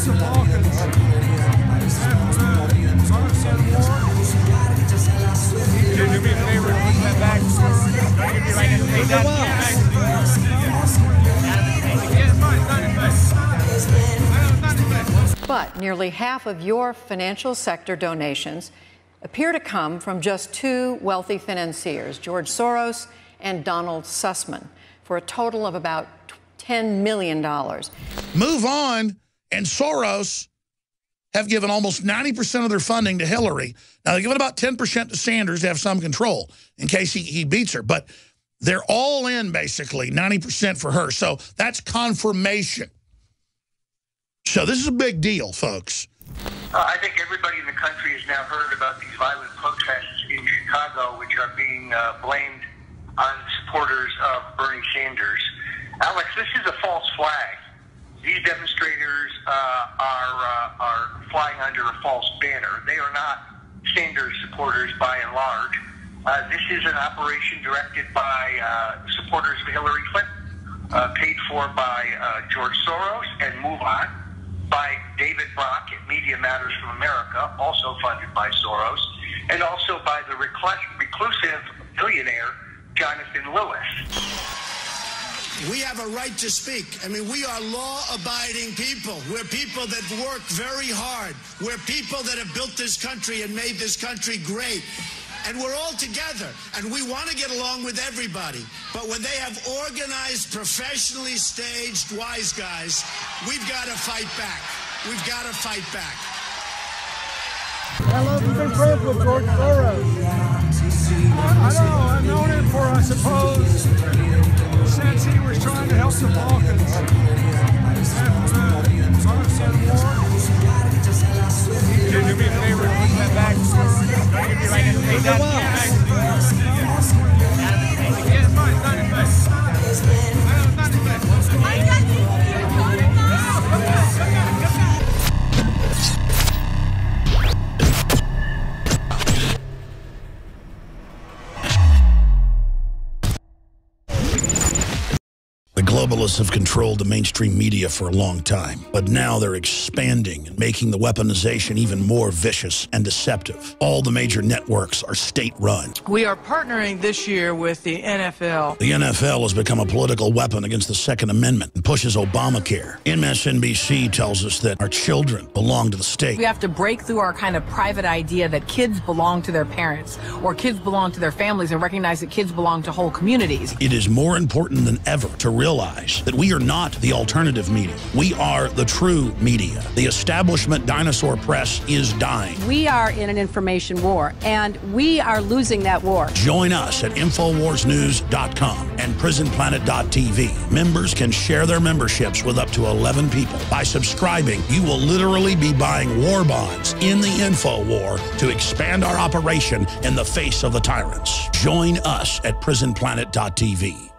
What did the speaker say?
the Balkans after the Bosnian War. Can you do me a favor and put that back? Don't give me like a say that. But nearly half of your financial sector donations appear to come from just two wealthy financiers, George Soros and Donald Sussman, for a total of about $10 million. Move on, and Soros have given almost 90% of their funding to Hillary. Now, they're giving about 10% to Sanders to have some control in case he beats her. But they're all in, basically, 90% for her. So that's confirmation. So this is a big deal, folks. I think everybody in the country has now heard about these violent protests in Chicago, which are being blamed on supporters of Bernie Sanders. Alex, this is a false flag. These demonstrators are flying under a false banner. They are not Sanders supporters by and large. This is an operation directed by supporters of Hillary Clinton, paid for by George Soros and Move On, by David Brock at Media Matters from America, also funded by Soros, and also by the reclusive billionaire Jonathan Lewis. We have a right to speak. I mean, we are law-abiding people. We're people that work very hard. We're people that have built this country and made this country great. And we're all together, and we want to get along with everybody. But when they have organized, professionally staged wise guys, we've got to fight back. We've got to fight back. How long have you been friends with George Soros? I don't know. I've known him for, I suppose, since he was trying to help the Balkans after the Bosnian War. Can you do me a favor and put that back? Don't give me like a say that. The globalists have controlled the mainstream media for a long time, but now they're expanding and making the weaponization even more vicious and deceptive. All the major networks are state-run. We are partnering this year with the NFL. The NFL has become a political weapon against the Second Amendment and pushes Obamacare. MSNBC tells us that our children belong to the state. We have to break through our kind of private idea that kids belong to their parents or kids belong to their families and recognize that kids belong to whole communities. It is more important than ever to realize that we are not the alternative media. We are the true media. The establishment dinosaur press is dying. We are in an information war, and we are losing that war. Join us at InfoWarsNews.com and PrisonPlanet.tv. Members can share their memberships with up to 11 people. By subscribing, you will literally be buying war bonds in the info war to expand our operation in the face of the tyrants. Join us at PrisonPlanet.tv.